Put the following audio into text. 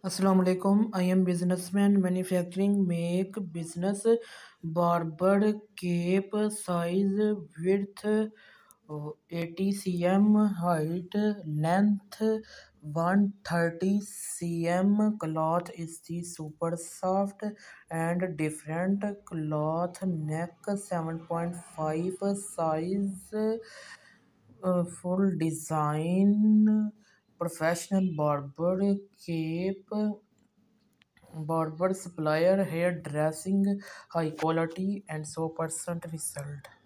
Assalamualaikum. I am businessman manufacturing make business barber cape size width 80 cm height length 130 cm cloth is the super soft and different cloth neck 7.5 size full design professional barber cape barber supplier hair dressing high quality and 100% result.